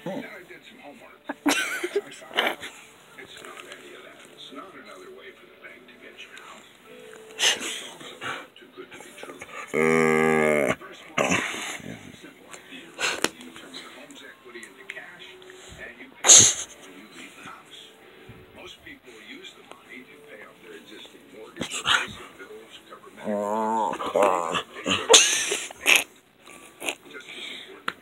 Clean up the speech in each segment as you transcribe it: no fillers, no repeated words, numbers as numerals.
I did some homework. I found out it's not any of that. It's not another way for the bank to get your house. It's also too good to be true. Reverse mortgage is a simple idea. You turn your home's equity into cash, and you pay it when you leave the house. Most people use the money to pay off their existing mortgage or basic bills, cover medical expenses. Just as important.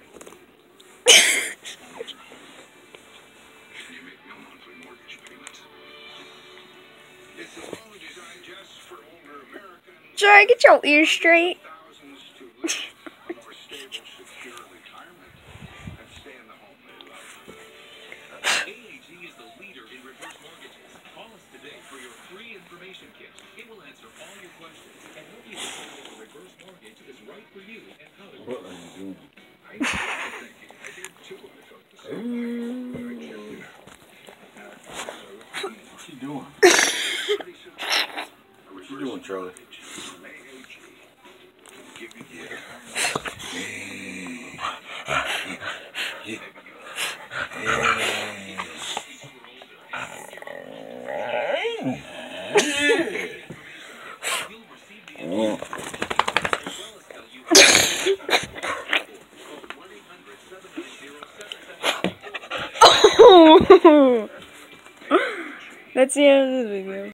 You make no monthly mortgage payments. It's a loan designed just for older Americans. Sorry, get your ears straight. Thousands to live a more stable, secure retirement and stay in the home they love. AAG is the leader in reverse mortgages. Call us today for your free information kit. It will answer all your questions and help you decide if a reverse mortgage is right for you and how to What are you doing? I know what you're thinking. I did too. I felt the same way, but I checked it out. What's he doing? Pretty simple. What you doing, Charlie? From AAG. Give you the That's the end of the video.